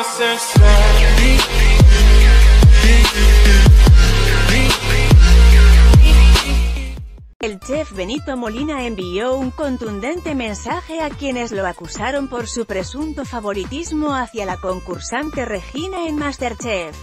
El chef Benito Molina envió un contundente mensaje a quienes lo acusaron por su presunto favoritismo hacia la concursante Regina en MasterChef.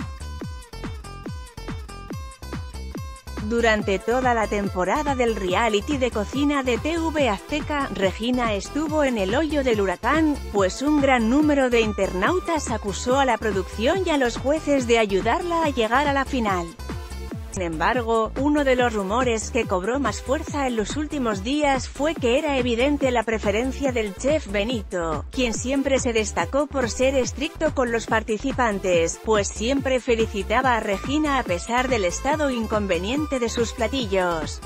Durante toda la temporada del reality de cocina de TV Azteca, Regina estuvo en el ojo del huracán, pues un gran número de internautas acusó a la producción y a los jueces de ayudarla a llegar a la final. Sin embargo, uno de los rumores que cobró más fuerza en los últimos días fue que era evidente la preferencia del chef Benito, quien siempre se destacó por ser estricto con los participantes, pues siempre felicitaba a Regina a pesar del estado inconveniente de sus platillos.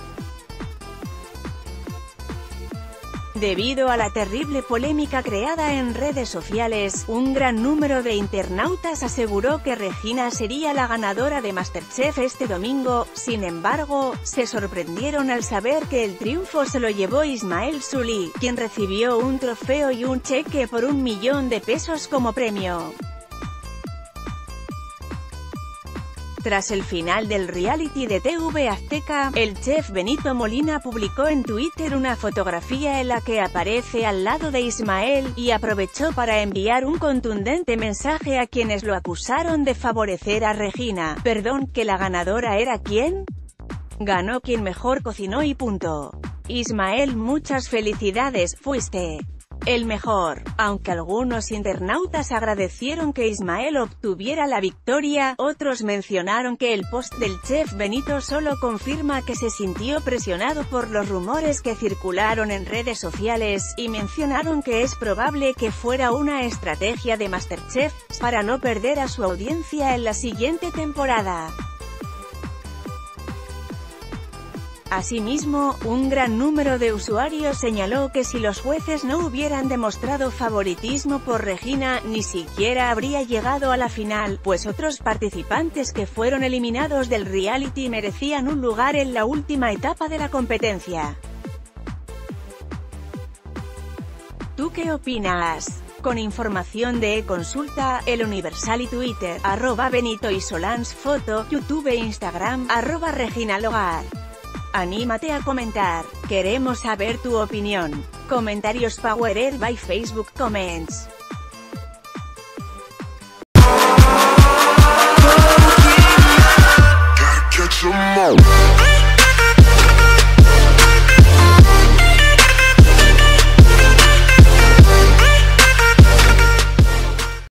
Debido a la terrible polémica creada en redes sociales, un gran número de internautas aseguró que Regina sería la ganadora de MasterChef este domingo. Sin embargo, se sorprendieron al saber que el triunfo se lo llevó Ismael Sully, quien recibió un trofeo y un cheque por $1.000.000 como premio. Tras el final del reality de TV Azteca, el chef Benito Molina publicó en Twitter una fotografía en la que aparece al lado de Ismael, y aprovechó para enviar un contundente mensaje a quienes lo acusaron de favorecer a Regina. Perdón, ¿que la ganadora era quién? Ganó quien mejor cocinó y punto. Ismael, muchas felicidades, fuiste el mejor. Aunque algunos internautas agradecieron que Ismael obtuviera la victoria, otros mencionaron que el post del chef Benito solo confirma que se sintió presionado por los rumores que circularon en redes sociales, y mencionaron que es probable que fuera una estrategia de MasterChef, para no perder a su audiencia en la siguiente temporada. Asimismo, un gran número de usuarios señaló que si los jueces no hubieran demostrado favoritismo por Regina, ni siquiera habría llegado a la final, pues otros participantes que fueron eliminados del reality merecían un lugar en la última etapa de la competencia. ¿Tú qué opinas? Con información de consulta, El Universal y Twitter, @BenitoIsolans, foto, YouTube e Instagram, @ReginaLogar. Anímate a comentar, queremos saber tu opinión. Comentarios powered by Facebook Comments.